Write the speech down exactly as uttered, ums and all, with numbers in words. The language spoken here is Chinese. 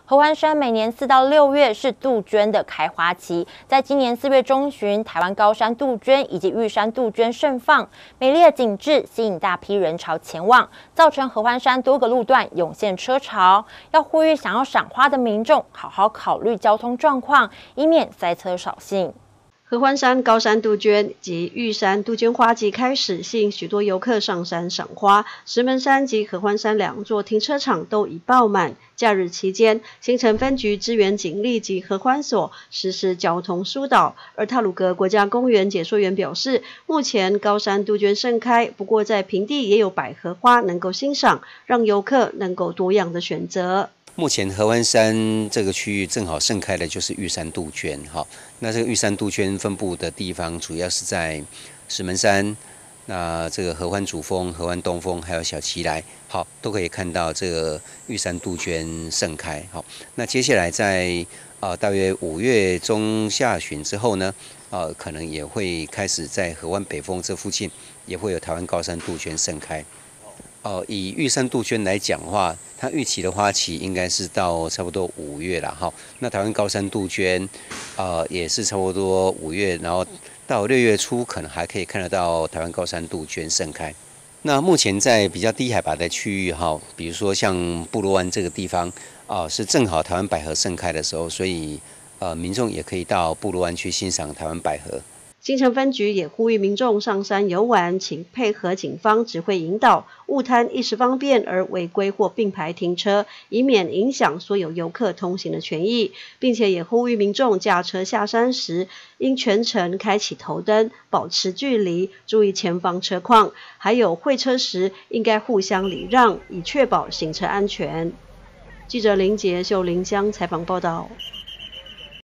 合欢山每年四到六月是杜鹃的开花期，在今年四月中旬，台湾高山杜鹃以及玉山杜鹃盛放，美丽的景致吸引大批人潮前往，造成合欢山多个路段涌现车潮。要呼吁想要赏花的民众好好考虑交通状况，以免塞车扫兴。 合欢山高山杜鹃及玉山杜鹃花季开始，吸引许多游客上山赏花。石门山及合欢山两座停车场都已爆满。假日期间，新城分局支援警力及合欢所实施交通疏导。而太鲁阁国家公园解说员表示，目前高山杜鹃盛开，不过在平地也有百合花能够欣赏，让游客能够多样的选择。 目前合欢山这个区域正好盛开的就是玉山杜鹃，哈，那这个玉山杜鹃分布的地方主要是在石门山，那这个合欢主峰、合欢东峰还有小奇来，好，都可以看到这个玉山杜鹃盛开，好，那接下来在呃大约五月中下旬之后呢，呃，可能也会开始在合欢北峰这附近也会有台湾高山杜鹃盛开。哦，以玉山杜鹃来讲的话，它预期的花期应该是到差不多五月了哈。那台湾高山杜鹃，呃，也是差不多五月，然后到六月初可能还可以看得到台湾高山杜鹃盛开。那目前在比较低海拔的区域哈，比如说像布洛湾这个地方啊、呃，是正好台湾百合盛开的时候，所以呃，民众也可以到布洛湾去欣赏台湾百合。 新城分局也呼吁民众上山游玩，请配合警方指挥引导，勿贪一时方便而违规或并排停车，以免影响所有游客通行的权益，并且也呼吁民众驾车下山时，应全程开启头灯，保持距离，注意前方车况，还有会车时应该互相礼让，以确保行车安全。记者林杰秀林乡采访报道。